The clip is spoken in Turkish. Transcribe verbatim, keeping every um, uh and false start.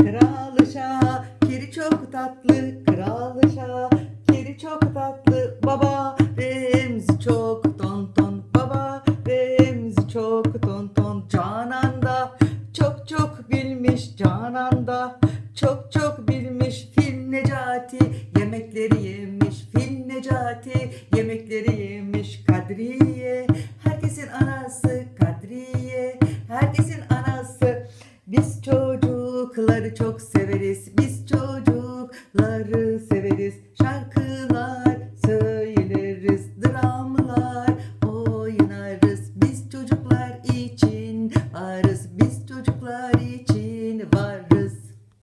Kral Şakir çok tatlı, Kral Şakir çok tatlı. Baba Remzi çok ton ton, Baba Remzi çok ton ton. Canan da çok çok bilmiş, Canan da çok çok bilmiş. Fil Necati yemekleri yemiş, Fil Necati yemekleri yemiş. Kadriye herkesin anası, Kadriye herkesin anası. Biz çocukları çok severiz, biz çocukları